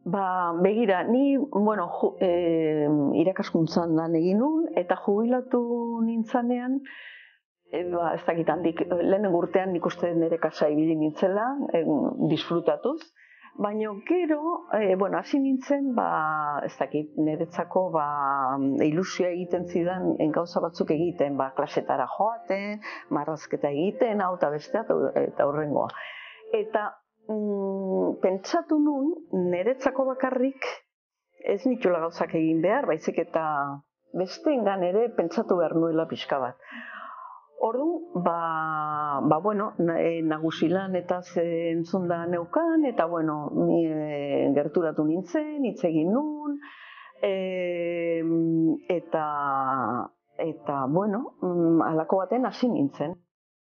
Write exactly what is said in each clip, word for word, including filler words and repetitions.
Ba, begira, ni, bueno, ju, e, irakaskuntzan lan egin nun, eta jubilatu nintzanean, e, ba, ez dakit handik, lehenengo urtean nik uste nire kasa ibili nintzela, e, disfrutatuz, baina gero, e, bueno, hasi nintzen, ba, ez dakit, niretzako, ba, ilusioa egiten zidan gauza batzuk egiten, ba, klasetara joaten, marrazketa egiten, hau eta bestea, eta horrengoa. Eta, Mm, pentsatu nun, niretzako bakarrik ez nitula gauzak egin behar, baizik eta besteengan ere pentsatu behar nuela pixka bat. Ordu, ba, ba bueno, nagusilan eta entzun da neukan, eta bueno, ni e, gerturatu nintzen, hitz egin nun, e, eta, eta, bueno, halako baten hasi nintzen.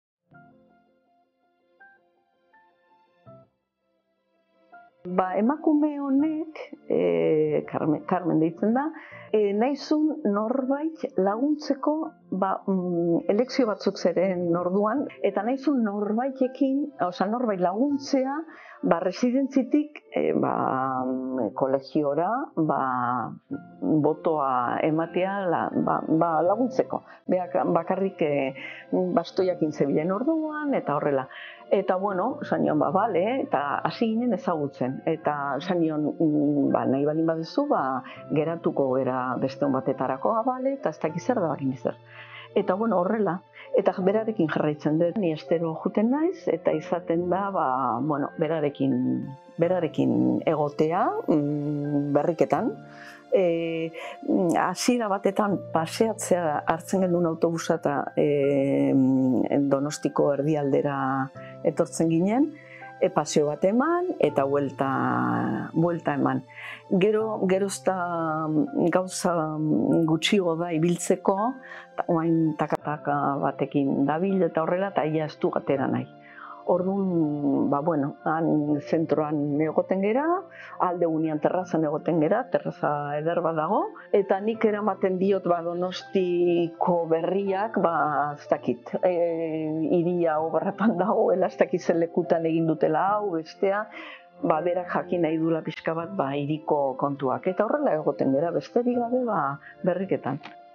Ba, emakume honek, e, Carmen, Carmen deitzen da, e, nahizun norbait laguntzeko ba, mm, elekzio batzuk zeren orduan, eta nahizun norbaitekin, oza, norbait laguntzea, ba, residentzitik e, ba, kolegiora ba, botoa ematea la, ba, ba, laguntzeko. Beak, bakarrik e, bastoiak intzebilen orduan, eta horrela. Eta, bueno, esan nion, ba, bale, eta hasi ginen ezagutzen. Eta esan nion, ba, nahi balin baduzu, ba, geratuko gara beste hon batetarako, ba, bale, eta ez dakiz zer da bakin zer. Eta, bueno, horrela. Eta berarekin jarraitzen dut, ni estero juten naiz, eta izaten da, ba, bueno, berarekin, berarekin egotea, berriketan. E, hasiera batetan paseatzea hartzen genuen autobusa eta e, Donostiko erdialdera etortzen ginen, e, paseo bat eman eta buelta, buelta eman. Gero, gerozta gauza gutxiago da ibiltzeko, oain takataka batekin dabil eta horrela, eta ia ez du gatera nahi. Orduan, ba, bueno, han zentroan egoten gera, alde unian terrazan egoten gera, terraza eder bat dago, eta nik eramaten diot ba, Donostiko berriak, ba, ez dakit, e, iria obarratan dagoela, ez dakit zen lekutan egin dutela hau, bestea, ba, berak jakin nahi dula pixka bat, ba, iriko kontuak. Eta horrela egoten gera, besterik gabe, ba, berriketan.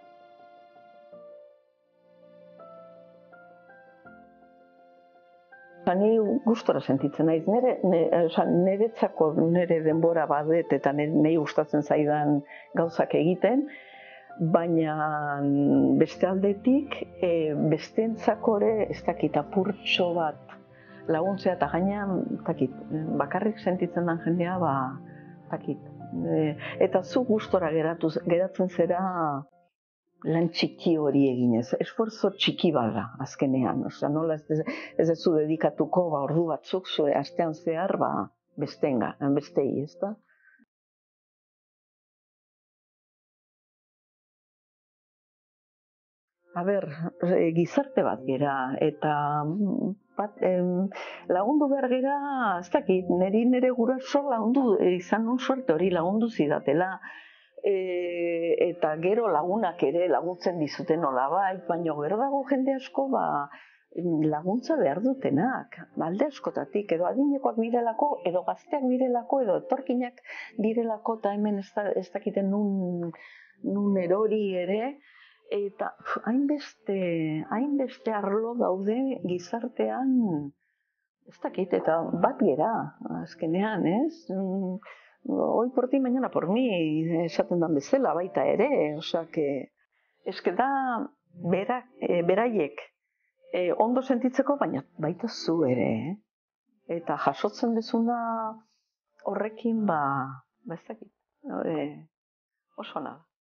Ni gustora sentitzen naiz, nire, niretzako nire denbora badet eta nire gustatzen zaidan gauzak egiten, baina beste aldetik, e, besteentzako ere ez dakit apurtxo bat laguntzea eta gainean, dakit, bakarrik sentitzen den jendea, ba, dakit. E, eta zu gustora geratu, geratzen zera lan txiki hori eginez, esforzo txiki bada azkenean, osea, nola ez, ez dezu dedikatuko ba, ordu batzuk zure astean zehar ba, bestenga, bestei, ez da? A ber, gizarte bat gera, eta bat, em, lagundu behar gera, ez dakit, niri nire guraso lagundu, izan nun suerte hori lagundu zidatela, E, eta gero lagunak ere laguntzen dizuten nolabait, baina gero dago jende asko ba, laguntza behar dutenak, alde askotatik, edo adinekoak direlako, edo gazteak direlako, edo etorkinak direlako, eta hemen ez, da, ez dakiten nun, nun erori ere, eta hainbeste, hainbeste arlo daude gizartean, ez dakit, eta bat gera, azkenean, ez? Hoy por ti, mañana por mí, esaten dan bezala baita ere, osea, que, eske da, bera, e, beraiek, e, ondo sentitzeko, baina baita zu ere, eh? Eta jasotzen dezuna horrekin, ba, ba ez dakit, e, oso nada.